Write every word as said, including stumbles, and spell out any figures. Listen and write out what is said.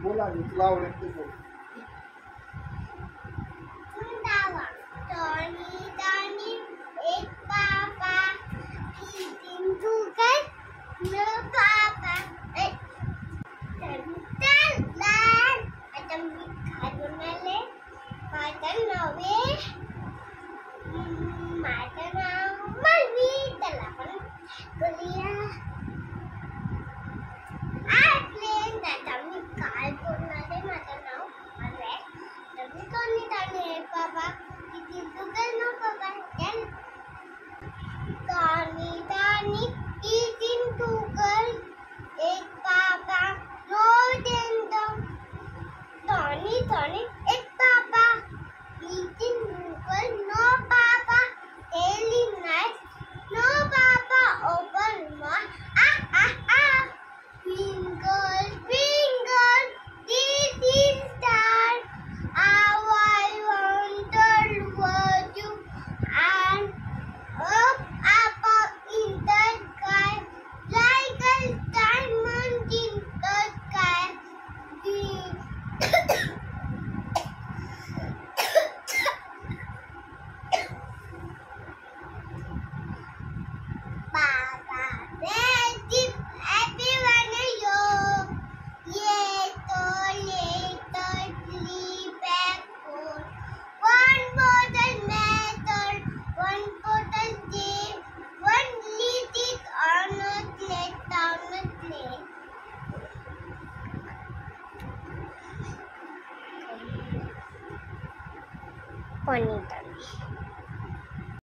बोला नाही तुला आवडेल ते बोल. दावा टॉनी टॉनी एक पापा तीन तुकर न पापा चल लाल आता मी खाऊन आले माझं नवे माझं नाव मलवी त्याला पण करूया प्लेन आता मी काय बोलणार आहे माझं नाव अरे तुम्ही कोणी ताणे बाबा किती दुकान नो बाबा चल तानी तानी तीन तुकर एक पापा नो देंदो तानी तानी एक पापा तीन तुकर नो पापा एली नाइट no papa open my ah ah ah Twinkle, twinkle, little star, how I wonder what you are. Up above in the sky, like a diamond in the sky. Baba, ready, everyone yo. Little, little, sleep and cool. One bottle metal, one bottle day, one little on a plate, on a plate. Pony